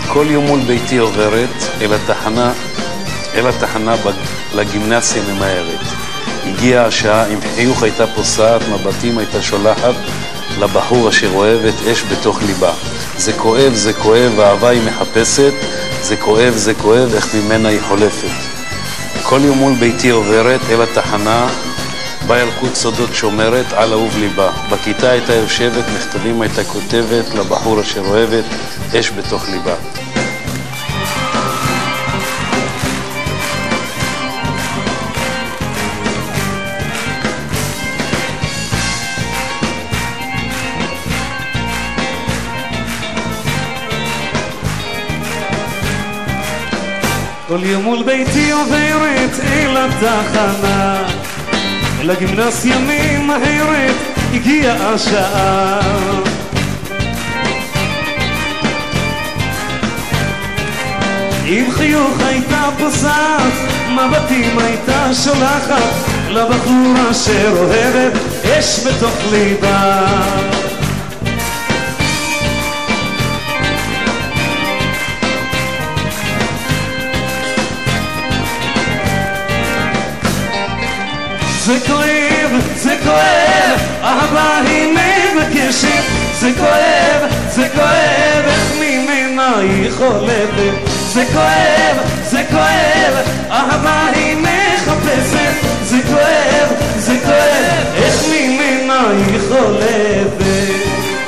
כל יום מול ביתי עוברת אל התחנה לגימנסיה ממהרת. הגיעה השעה, עם חיוך הייתה פוסעת, מבטים הייתה שולחת לבחור אשר אוהבת אש בתוך ליבה. זה כואב, האהבה היא מחפשת, זה כואב, איך ממנה היא חולפת. כל יום מול ביתי עוברת אל התחנה, בה ילקוט סודות שומרת על אהוב ליבה. בכיתה הייתה יושבת, מכתבים הייתה כותבת לבחור אשר אוהבת אש בתוך ליבה. כל יום מול ביתי עוברת אל התחנה, לגימנסיה ממהרת הגיעה השעה. עם חיוך הייתה פוסעת, מבטים הייתה שולחת לבחור אשר אוהבת אש בתוך ליבה. זה כואב, אהבה היא מבקשת. זה כואב, איך ממנה היא חולפת. זה כואב, אהבה היא מחפשת. זה כואב, איך ממנה היא חולפת.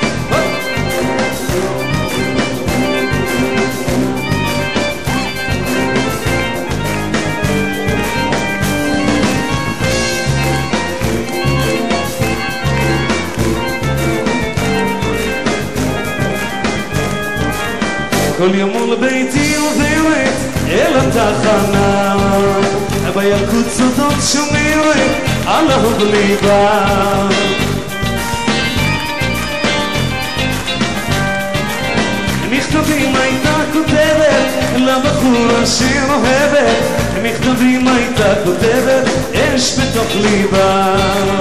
כל יום מול ביתי עוברת אל התחנה, בילקוט סודות שומרת על אהוב ליבה. מכתבים הייתה כותבת לבחור אשר אוהבת, מכתבים הייתה כותבת אש בתוך ליבה.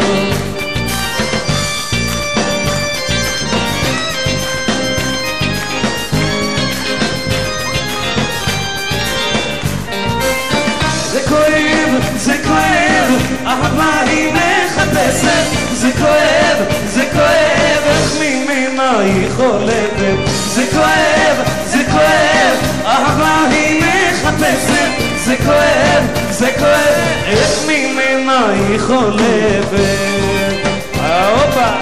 זה כואב, אהבה היא מחפשת. זה כואב, איך ממנה היא חולפת. זה כואב, אהבה היא מחפשת. זה כואב, איך ממנה היא חולפת. הופה.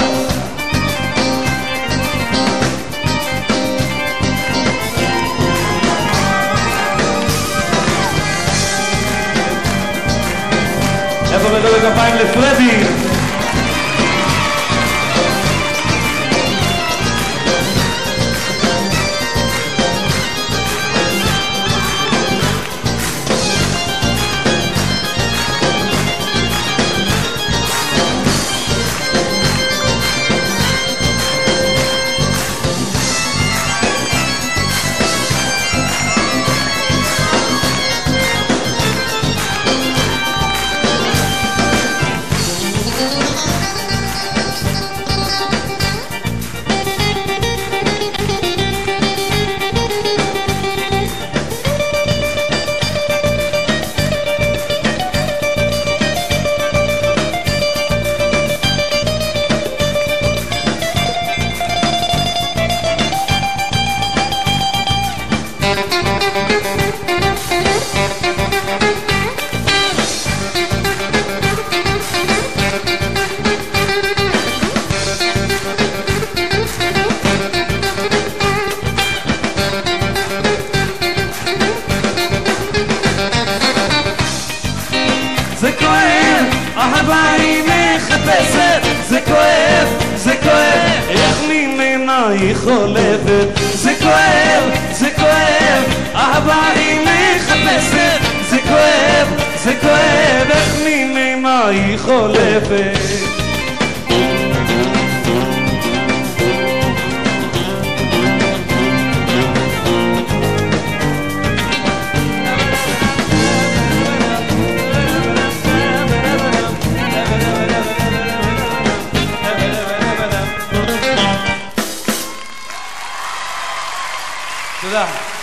איפה מדבר כפיים לפרדי? אהבה היא מחפשת. זה כואב, איך ממנה היא חולפת. זה כואב, אהבה היא מחפשת. זה כואב, איך ממנה היא חולפת. תודה.